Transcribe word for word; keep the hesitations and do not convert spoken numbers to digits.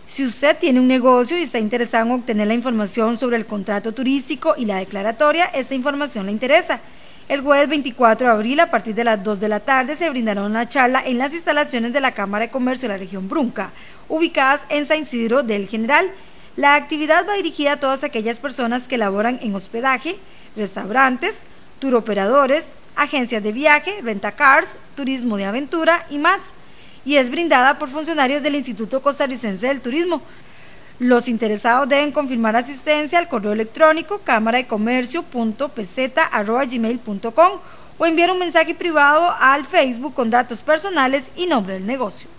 Si usted tiene un negocio y está interesado en obtener la información sobre el contrato turístico y la declaratoria, esta información le interesa. El jueves veinticuatro de abril, a partir de las dos de la tarde, se brindará una charla en las instalaciones de la Cámara de Comercio de la región Brunca, ubicadas en San Isidro del General. La actividad va dirigida a todas aquellas personas que laboran en hospedaje, restaurantes, turoperadores, agencias de viaje, rentacars, turismo de aventura y más, y es brindada por funcionarios del Instituto Costarricense del Turismo. Los interesados deben confirmar asistencia al correo electrónico cámara de comercio punto p z arroba gmail punto com o enviar un mensaje privado al Facebook con datos personales y nombre del negocio.